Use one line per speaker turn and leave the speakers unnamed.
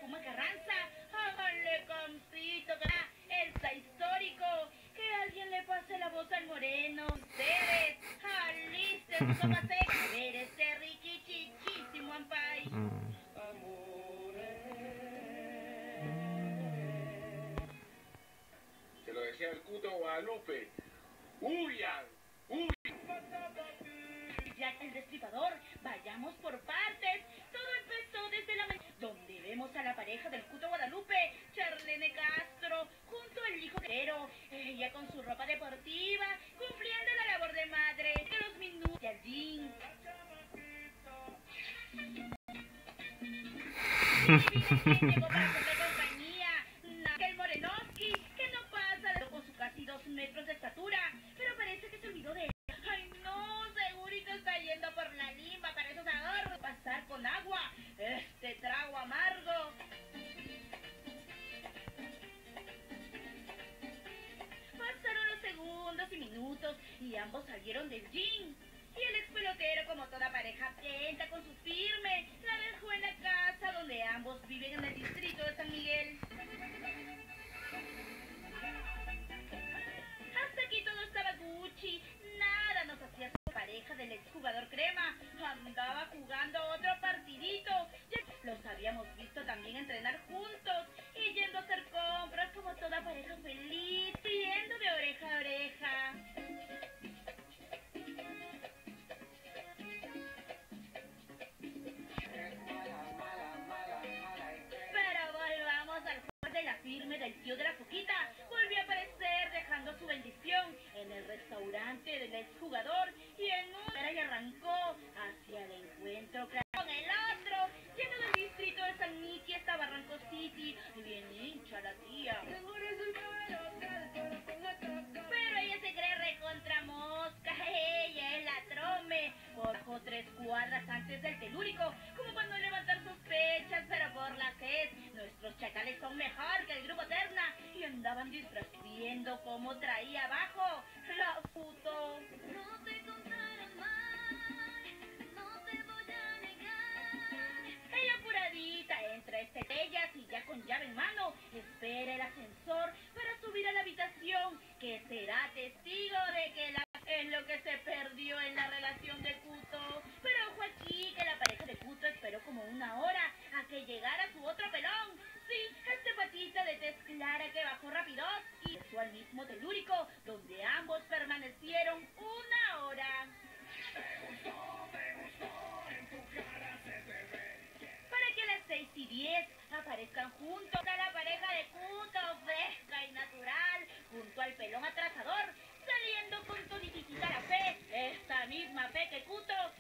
Puma Carranza. Háganle campito, que está histórico. Que alguien le pase la voz al moreno. Ustedes, alisten su sopa seca. A ver ese riquichichísimo ampay.
Se lo decía el Cuto Guadalupe. ¡Huyan! ¡Huyan!
Ya el Destripador, vayamos por partes. Todo empezó desde la mañana, donde vemos a la pareja del Cuto Guadalupe, Charlene Castro, junto al hijo Guerrero, ella con su ropa deportiva, cumpliendo la labor de madre, que los minutos de allí. Llegó para hacerle compañía, Nakel Morenoski, que no pasa con su casi 2 metros de estatura, pero parece que se olvidó de él. Ay no, segurito está yendo por la limba para esos ahorros, pasar con agua, este trago amargo. Pasaron los segundos y minutos y ambos salieron del gym. Y el ex pelotero, como toda pareja atenta con su firme, la dejó en la casa donde ambos viven en el distrito de San Miguel. Hasta aquí todo estaba Gucci, nada nos hacía su pareja del exjugador Crema, andaba jugando otro partidito, ya los habíamos visto también entrenar juntos y yendo a hacer compras como toda pareja feliz, riendo de oreja a oreja. Pero volvamos al juego de la firme del tío de la Foquita. Volvió a aparecer dejando su bendición en el restaurante del exjugador y en una y arrancó hacia el encuentro con el otro. Yendo del distrito de San Miki hasta Barranco City, bien hincha la tía. Pero ella se cree recontra mosca, ella es la trome. Bajó 3 cuadras antes del telúrico, como cuando levantar sospechas, pero por la sed. Nuestros chacales son mejor que el grupo Terna y andaban viendo cómo traía abajo la puto. No te contaron mal, no te voy a negar. Ella apuradita entra ellas y ya con llave en mano espera el ascensor para subir a la habitación, que será testigo de que es lo que se perdió en la relación de Cuto. Pero ojo aquí que la pareja de Cuto esperó como 1 hora a que llegara su otro pelón. Sí, este patita de tez clara que bajó rápido y pasó al mismo telúrico, donde ambos permanecieron 1 hora. Para que a las 6:10 aparezcan juntos a la pareja de Cuto, fresca y natural, junto al pelón atrasador, saliendo con toditita la fe, esta misma fe que Cuto